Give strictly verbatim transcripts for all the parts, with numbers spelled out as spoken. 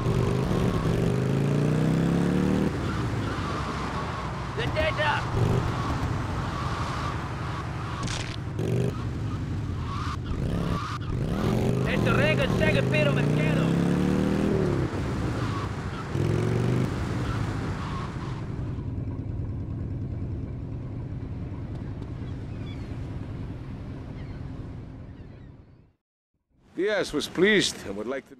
Vendetta! Este rega segue pelo mercado. Diaz was pleased and would like to...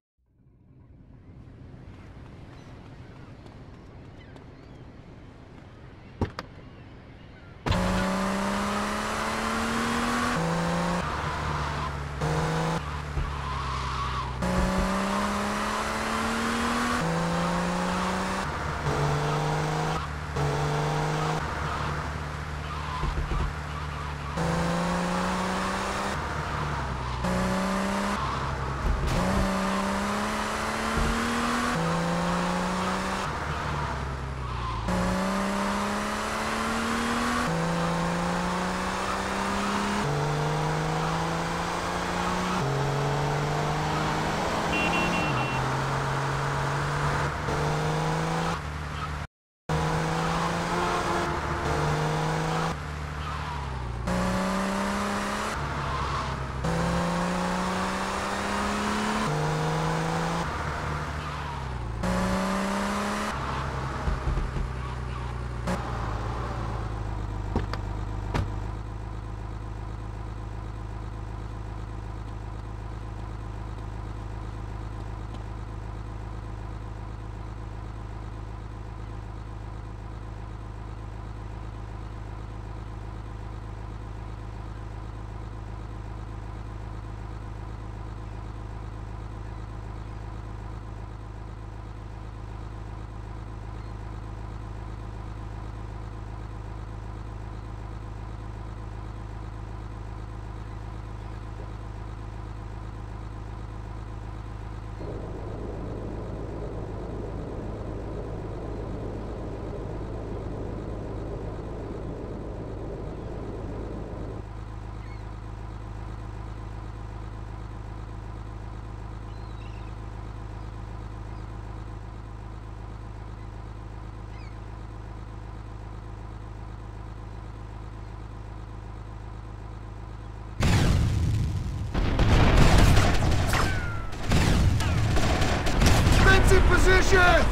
Positions!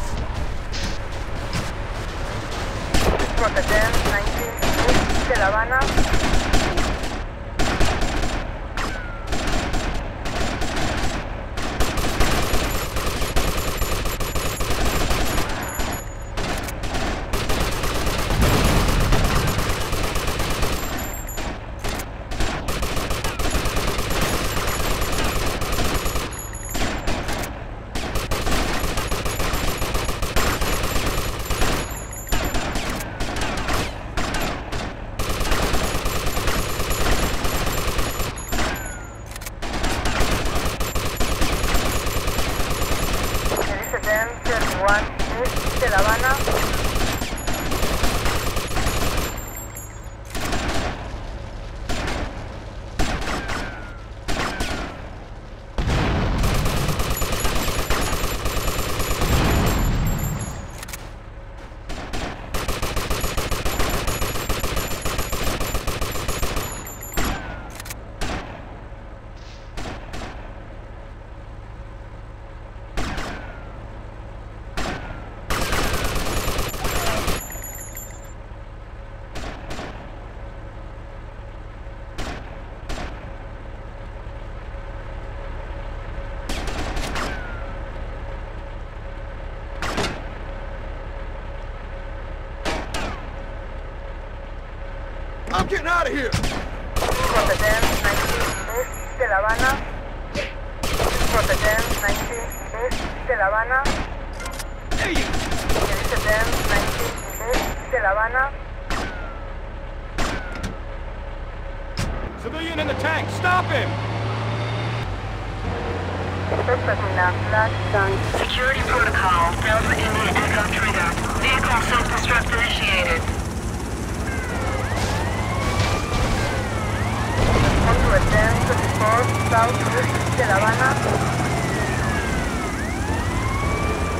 Rotterdam, nineteen, de La Habana. thirty-one, east de La Habana. I'm getting out of here! Rotterdam, nineteen, east de La Habana. Rotterdam, nineteen, east de La Habana. Hey, you! Rotterdam, nineteen, east de La Habana. Civilian in the tank, stop him! Security protocol, Delta India Echo trigger. Vehicle self-destruct initiated. Rotterdam, twenty-four, south east de La Habana.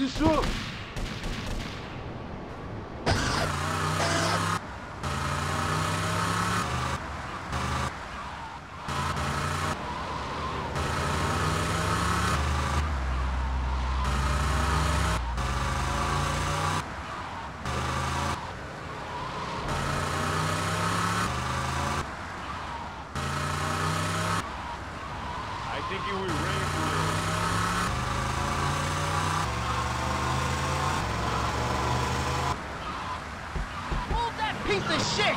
sir. I think you will ready for it. Move that piece of shit!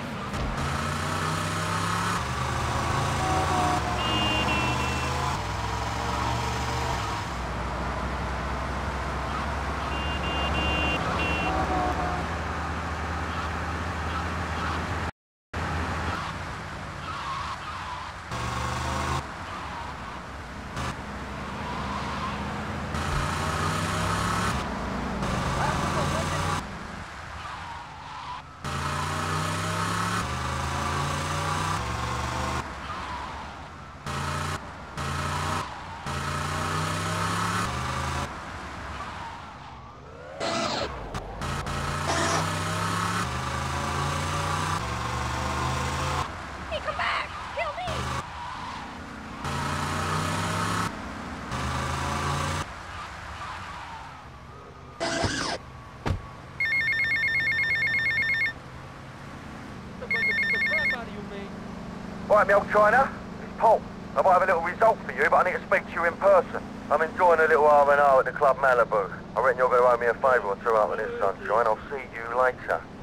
Right, me old China, it's Paul. I might have a little result for you, but I need to speak to you in person. I'm enjoying a little R and R at the Club Malibu. I reckon you're going to owe me a favour or two after this, sunshine. I'll see you later.